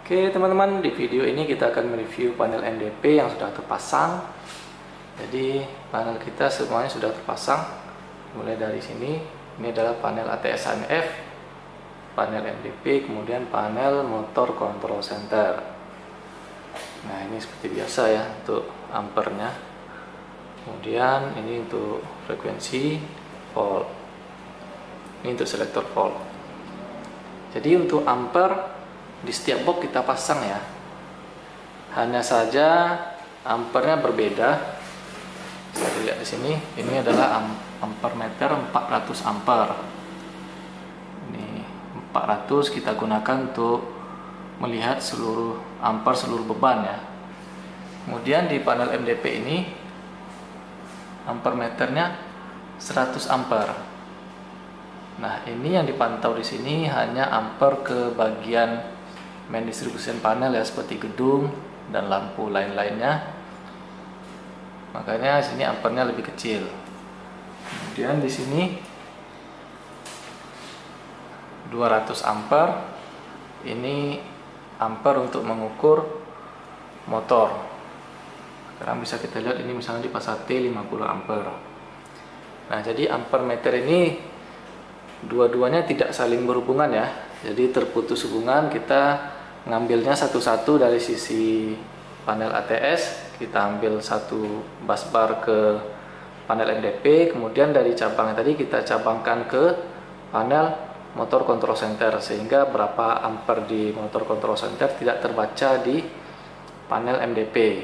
Oke teman-teman, di video ini kita akan mereview panel MDP yang sudah terpasang. Jadi panel kita semuanya sudah terpasang. Mulai dari sini, ini adalah panel ATS AMF, panel MDP, kemudian panel motor control center. Nah ini seperti biasa ya untuk ampernya. Kemudian ini untuk frekuensi volt. Ini untuk selektor volt. Jadi untuk amper di setiap box kita pasang ya. Hanya saja ampernya berbeda. Bisa dilihat di sini. Ini adalah amper meter 400 ampere. Ini 400 kita gunakan untuk melihat seluruh ampere seluruh beban ya. Kemudian di panel MDP ini ampere meternya 100 ampere. Nah, ini yang dipantau di sini hanya ampere ke bagian main distribution panel ya, seperti gedung dan lampu lain-lainnya. Makanya sini ampernya lebih kecil. Kemudian di sini 200 ampere. Ini ampere untuk mengukur motor. Sekarang bisa kita lihat ini misalnya di Passat T 50 ampere. Nah, jadi ampere meter ini dua-duanya tidak saling berhubungan ya. Jadi terputus hubungan, kita ngambilnya satu-satu dari sisi panel ATS. Kita ambil satu busbar ke panel MDP, kemudian dari cabangnya tadi kita cabangkan ke panel motor control center, sehingga berapa ampere di motor control center tidak terbaca di panel MDP.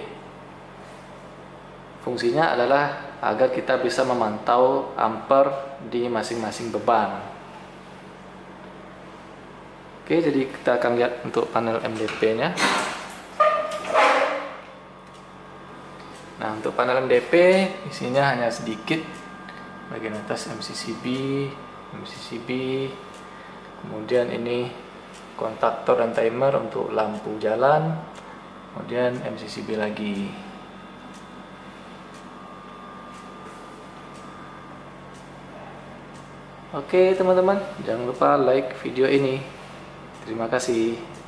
Fungsinya adalah agar kita bisa memantau ampere di masing-masing beban. Oke, jadi kita akan lihat untuk panel MDP-nya. Nah, untuk panel MDP isinya hanya sedikit. Bagian atas MCCB, kemudian ini kontaktor dan timer untuk lampu jalan, kemudian MCCB lagi. Oke teman-teman, jangan lupa like video ini. Terima kasih.